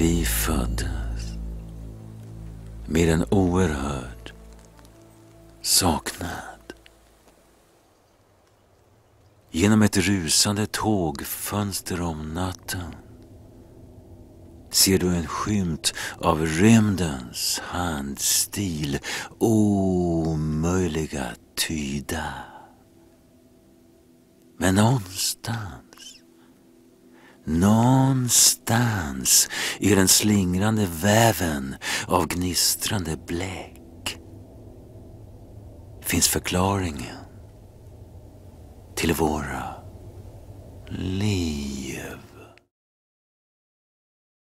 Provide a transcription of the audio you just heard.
Vi föddes med en oerhörd saknad. Genom ett rusande tågfönster om natten ser du en skymt av rymdens handstil, omöjliga tyda. Men någonstans i den slingrande väven av gnistrande bläck finns förklaringen till våra liv.